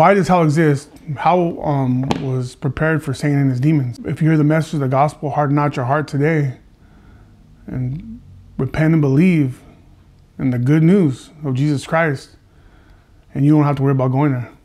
Why does hell exist? Hell was prepared for Satan and his demons. If you hear the message of the gospel, harden not your heart today and repent and believe in the good news of Jesus Christ, and you don't have to worry about going there.